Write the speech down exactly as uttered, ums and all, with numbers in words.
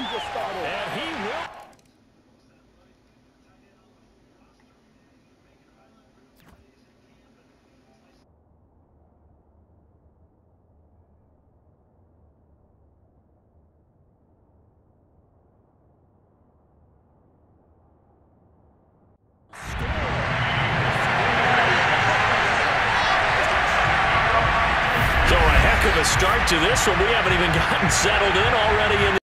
you just started. And he will. So a heck of a start to this one. We haven't even gotten settled in already in the